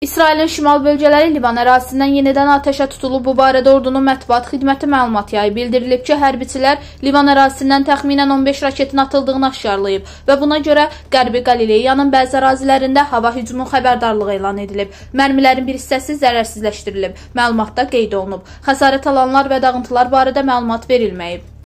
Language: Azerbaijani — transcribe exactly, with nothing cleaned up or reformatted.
İsrailin şimal bölgələri Livan ərazisindən yenidən atəşə tutulub. Bu barədə ordunun mətbuat xidməti məlumat yayıb. Bildirilib ki, hərbiçilər Livan ərazisindən təxminən on beş raketin atıldığını aşkarlayıb və buna görə Qərbi Qalileyanın bəzi ərazilərində hava hücumu xəbərdarlığı elan edilib. Mərmilərin bir hissəsi zərərsizləşdirilib. Məlumatda qeyd olunub. Xəsarət alanlar və dağıntılar barədə məlumat verilməyib.